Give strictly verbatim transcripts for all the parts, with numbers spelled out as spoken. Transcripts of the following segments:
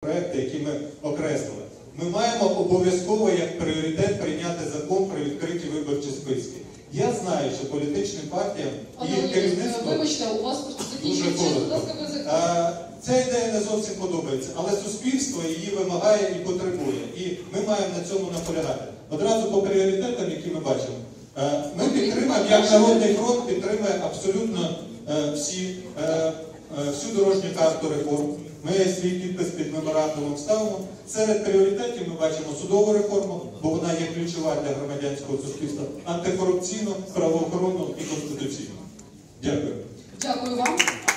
проекти, які ми окреслили. Ми маємо обов'язково як пріоритет прийняти закон про відкриті виборчі списки. Я знаю, що політичним партіям і їх керівництво... Вибачте, у вас дуже коротко. Ця ідея не зовсім подобається, але суспільство її вимагає і потребує. І ми маємо на цьому наполягати. Одразу по пріоритетам, які ми бачимо. Ми підтримуємо, як Народний фронт підтримує абсолютно всі, всю дорожню карту реформ. Ми свій підпис під меморандумом ставимо. Серед пріоритетів ми бачимо судову реформу, бо вона є ключова для громадянського суспільства, антикорупційну, правоохоронну і конституційну. Дякую. Дякую вам.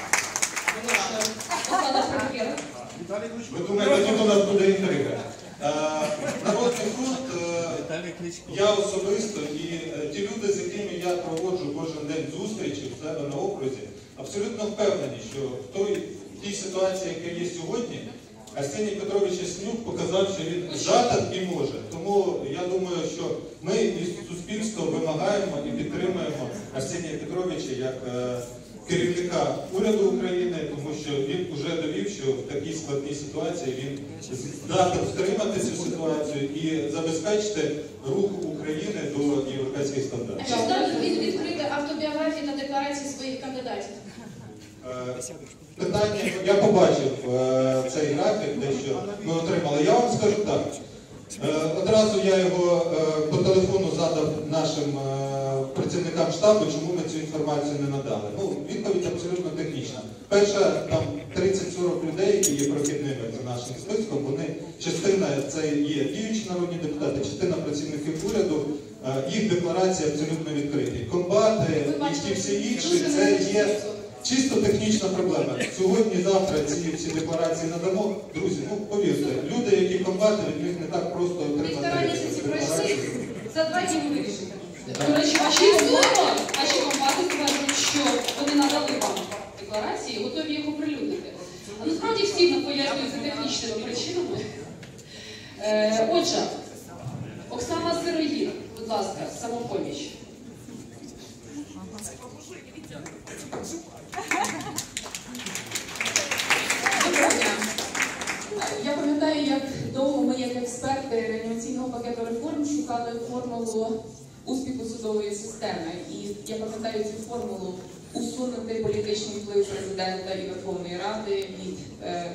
Ви думаєте, тоді у нас буде інтрига? Народний фронт, я особисто і ті люди, з якими я проводжу кожен день зустрічі в себе на окрузі, абсолютно впевнені, що в той в тій ситуації, яка є сьогодні, Арсеній Петрович Яценюк показав, що він здатен і може. Тому я думаю, що ми із суспільства вимагаємо і підтримуємо Арсенія Петровича як е, керівника уряду України, тому що він вже довів, що в такій складній ситуації він здатен втримати цю ситуацію і забезпечити рух України до європейських стандартів. А чи здатен він відкрити автобіографії та декларації своїх кандидатів? Питання, я побачив е, цей графік, те, що ми отримали. Я вам скажу так. Е, одразу я його е, по телефону задав нашим е, працівникам штабу, чому ми цю інформацію не надали. Ну, відповідь абсолютно технічна. Перша, там тридцять-сорок людей, які є прохідними за нашим списком, вони, частина це є діючі народні депутати, частина працівників уряду, е, їх декларації абсолютно відкриті. Комбати і ті всі інші, це є... Чисто технічна проблема. Сьогодні-завтра ці всі декларації надамо. Друзі, ну повірте, люди, які комбати, від них не так просто отримати декларації. За два дні ви вирішите. До речі, ваші комбати стверджують, що вони надали вам декларації і готові їх оприлюднити. А насправді всі пояснюються технічними причинами. Е, отже, Оксана Сироїд, будь ласка, «Самопоміч». Я пам'ятаю, як довго ми, як експерти реанімаційного пакету реформ, шукали формулу успіху судової системи. І я пам'ятаю цю формулу усунути політичний вплив президента і Верховної Ради від е,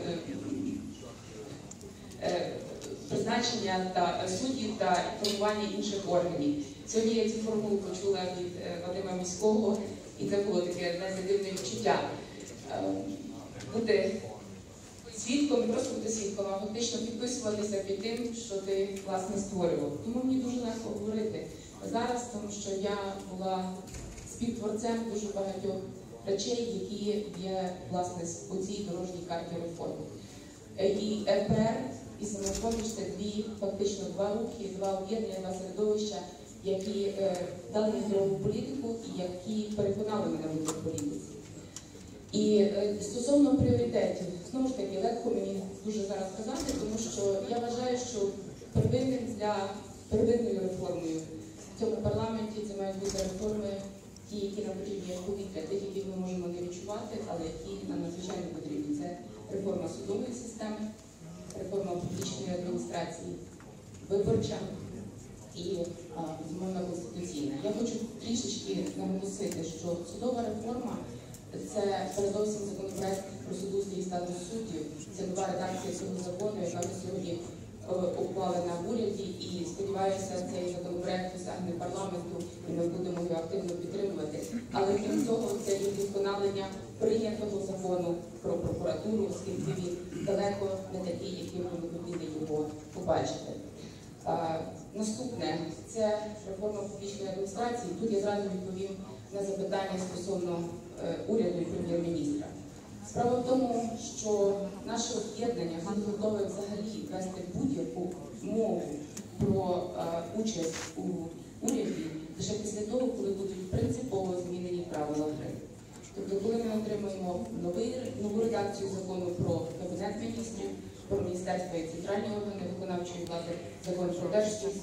е, призначення та суддів та формування інших органів. Сьогодні я цю формулу почула від е, Вадима Міського, і це було таке незадивне відчуття. Е, бути свідком, не просто бути свідком, а фактично підписуватися під тим, що ти, власне, створював. Тому мені дуже легко говорити зараз, тому що я була співтворцем дуже багатьох речей, які є, власне, у цій дорожній карті реформ. І РПР, і «Самопоміч» – це дві, фактично, два рухи, два об'єднання, два середовища, які е, дали мені здорову політику і які переконали мене бути в політиці. І е, стосовно пріоритетів, знову ж таки, легко мені дуже зараз сказати, тому що я вважаю, що первинним для первинною реформою в цьому парламенті це мають бути реформи, ті, які нам потрібні як повітря, тих, які ми можемо не відчувати, але які нам надзвичайно потрібні. Це реформа судової системи, реформа публічної адміністрації, виборча і, безумовно, конституційна. Я хочу трішечки наголосити, що судова реформа – це передовсім законопроект про судоустрій і статус суддів. Це нова редакція цього закону, яка вже сьогодні ухвалена в уряді. І, сподіваюся, цей законопроект досягне парламенту, і ми будемо його активно підтримувати. Але крім того, це і вдосконалення прийнятого закону про прокуратуру, оскільки він далеко не такий, яким ми хотіли його побачити. А, наступне – це реформа публічної адміністрації. Тут я зразу відповім на запитання стосовно е, уряду і прем'єр-міністра. Справа в тому, що наше об'єднання готове взагалі вести будь-яку мову про е, участь у уряді лише після того, коли будуть принципово змінені правила гри. Тобто, коли ми отримаємо новий, нову редакцію закону про Кабінет міністрів, про міністерство і центральні органи виконавчої влади, закон про Держслужбу,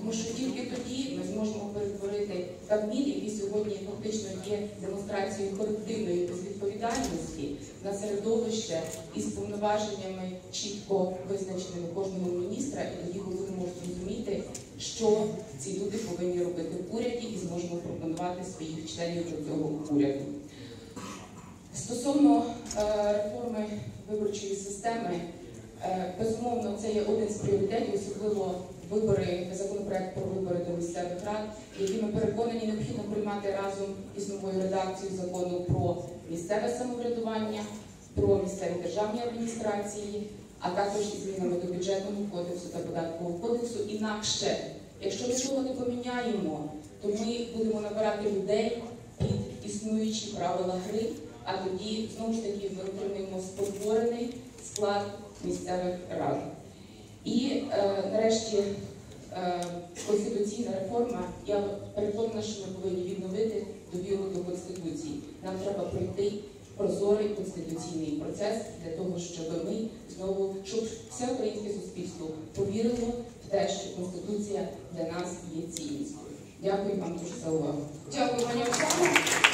Тому що тільки тоді ми зможемо перетворити Кабмін, який сьогодні фактично є демонстрацією колективної безвідповідальності, на середовище із повноваженнями чітко визначеними кожного міністра, і тоді ми будемо розуміти, що ці люди повинні робити в уряді, і зможемо пропонувати своїх членів до цього уряду. Стосовно е, реформи виборчої системи, е, безумовно, це є один з пріоритетів, особливо вибори, законопроект про вибори до місцевих рад, які ми переконані необхідно приймати разом із новою редакцією закону про місцеве самоврядування, про місцеві державні адміністрації, а також із змінами до бюджетного кодексу та податкового кодексу. Інакше, якщо ми цього не поміняємо, то ми будемо набирати людей під існуючі правила гри, а тоді, знову ж таки, ми отримаємо спотворений склад місцевих рад. І, е, нарешті, е, конституційна реформа, я переконана, що ми повинні відновити довіру до Конституції. Нам треба пройти прозорий конституційний процес для того, щоб ми знову, щоб все українське суспільство повірило в те, що Конституція для нас є цінністю. Дякую вам дуже за увагу. Дякую, пані Оксано.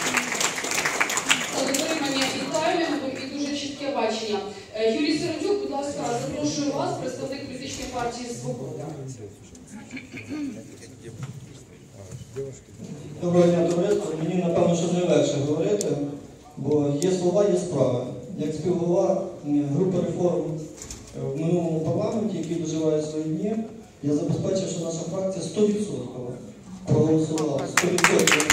За дотримання і таймінгу, і дуже чітке бачення. Е, Юрій Сиротюк, будь ласка, запрошую вас, представник політичної партії «Свобода». Доброго дня, товариство. Мені, напевно, що найлегше говорити, бо є слова, є справи. Як співголова групи реформ в минулому парламенті, який доживає свої дні, я забезпечив, що наша фракція сто відсотків проголосувала, сто відсотків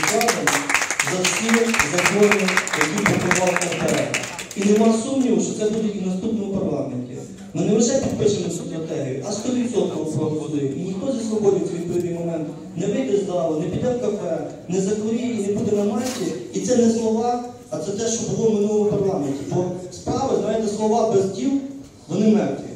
за всі закони, які пропонував наперед. І нема сумніву, що це буде і в наступному парламенті. Ми не лише підпишемо цю стратегію, а сто відсотків проголосуємо. І ніхто зі свободи в відповідний момент не вийде з залу, не піде в кафе, не закуріє і не буде на масі. І це не слова, а це те, що було в минулому парламенті. Бо справи, знаєте, слова без діл, вони мертві.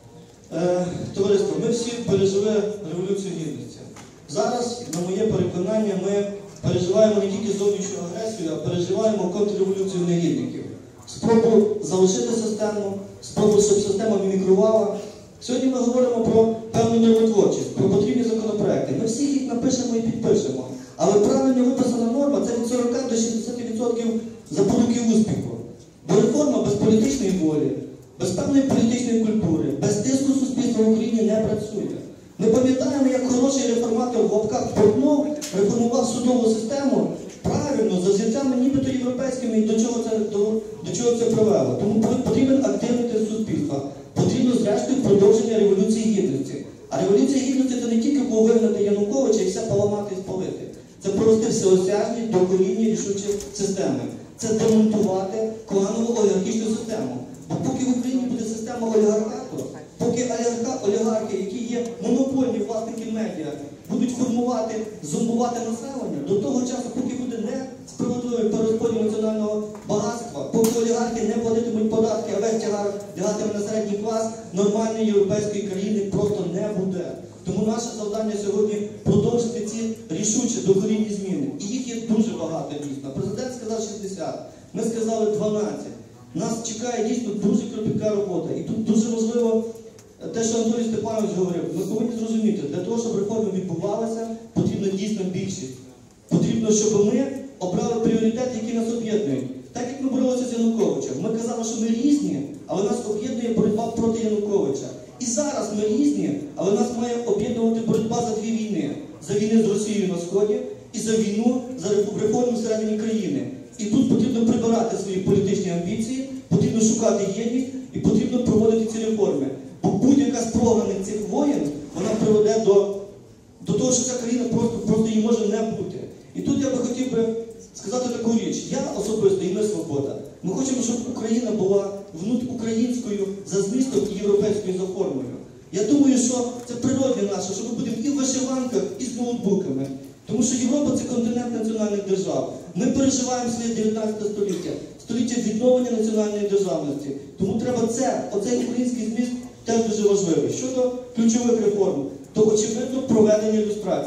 Е, товариство, ми всі пережили Революцію Гідності. Зараз, на моє переконання, ми переживаємо не тільки зовнішню агресію, а переживаємо контрреволюцію негідників. Спробу залишити систему, спробу, щоб система мімікрувала. Сьогодні ми говоримо про певну нормотворчість, про потрібні законопроекти. Ми всіх їх напишемо і підпишемо. Але правильно виписана норма – це від сорока до шістдесяти відсотків запоруки успіху. Бо реформа без політичної волі, без певної політичної культури, без тиску суспільства в Україні не працює. Ми пам'ятаємо, як хороший реформатор в лапках Портнов реформував судову систему правильно, за взірцями нібито європейськими, і до чого це, до, до чого це привело. Тому потрібен активний тиск суспільства. Потрібно, зрештою, продовження Революції Гідності. А Революція Гідності – це не тільки було вигнати Януковича і все поламати і спалити. Це провести всеосяжні, докорінні, рішучі системи. Це демонтувати кланову олігархічну систему. Бо поки в Україні буде система олігархату, поки олігархи, які є монопольні власники медіа, будуть формувати, зомбувати населення, до того часу, поки буде не справедливий перерозподіл національного багатства, поки олігархи не платитимуть податки, а весь тягар лягатиме на середній клас, нормальної європейської країни просто не буде. Тому наше завдання сьогодні продовжити ці рішучі докорінні зміни. І їх є дуже багато дійсно. Президент сказав шістдесят, ми сказали дванадцять. Нас чекає дійсно дуже кропітка робота. І тут дуже важливо те, що Анатолій Степанович говорив. Ми повинні зрозуміти, для того, щоб реформи відбувалися, потрібна дійсно більшість. Потрібно, щоб ми обрали пріоритети, які нас об'єднують. Так як ми боролися з Януковичем. Ми казали, що ми різні, але нас об'єднує боротьба проти Януковича. І зараз ми різні, але нас має об'єднувати боротьба за дві війни. За війни з Росією на Сході і за війну, за реформу всередині країни. І тут потрібно прибирати свої політичні амбіції, потрібно шукати єдність і потрібно проводити ці реформи. Бо будь-яка з програних цих воєн, вона приведе до, до того, що ця країна просто, просто її може не бути. І тут я би хотів би сказати таку річ. Я особисто і ми «Свобода». Ми хочемо, щоб Україна була внутрішньоукраїнською за змістом і європейською за формою. Я думаю, що це природне наше, що ми будемо і в вишиванках, і з ноутбуками. Тому що Європа – це континент національних держав. Ми переживаємо своє дев'ятнадцяте століття, століття відновлення національної державності. Тому треба це, оцей український зміст теж дуже важливий. Щодо ключових реформ, то очевидно проведення люстрації.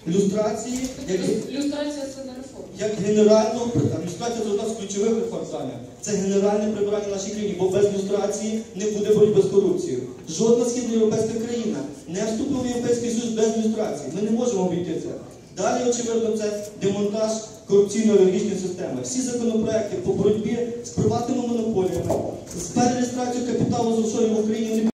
люстрації, як, Люстрація це не реформа. як генерального прибрання. Люстрація це одна з ключових реформ саме. Це генеральне прибирання в нашій країні, бо без люстрації не буде боротьби з корупцією. Жодна східноєвропейська країна не вступила в Європейський Союз без люстрації. Ми не можемо обійти це. Далі, очевидно, це демонтаж корупційно-олігархічної системи. Всі законопроекти по боротьбі з приватними монополіями, з перереєстрацією капіталу з офшорів в Україні